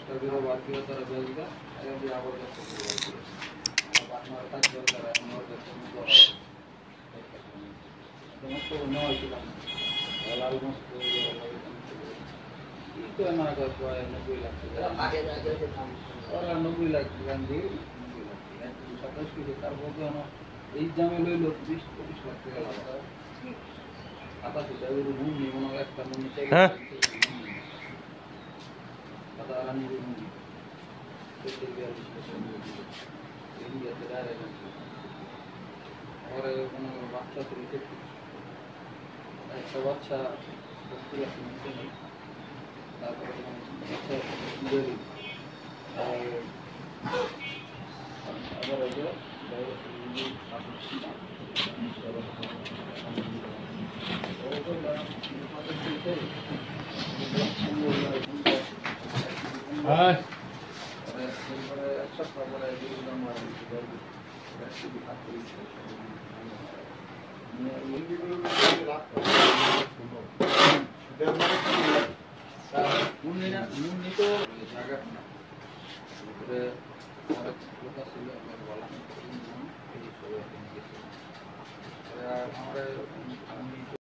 দশটা বিরো বাকি তারা বেজগা আগে দিয়ে আবার দশটা বিরো বাকি আপনার কাজ দরকার আমার কাছে সমস্ত নয় ছিলাম লাল মস্ত কি তো না কর 90 লাখ ওরা 90 লাখ গান্ধী 90 লাখ 27 কিলো তারপর তো এই জামে লইল 20-25 লাখ টাকা লাভ आता सुद्धा रूम निघून একটা মনে হ্যাঁ आता रानी रूम तो तेरे इंडिया से डायरेक्ट और কোনো বাচ্চা তো একটা বাচ্চা পুরো শুনতে নেই তারপরে বাচ্চা ডেলি আবার ওটা হ্যাঁ अच्छा खबर है जो हमारा আমরা